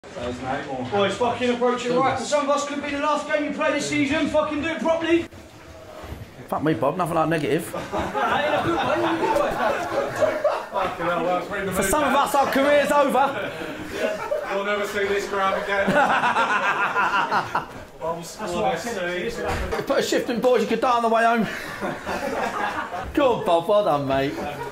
Boys, fucking approach it right. For some of us, could be the last game you play this season. Fucking do it properly. Fuck me, Bob. Nothing like negative. For some of us, our career's over. You'll never see this ground again. That's what I said. Put a shift in, boys. You could die on the way home. Go on, Bob. Well done, mate.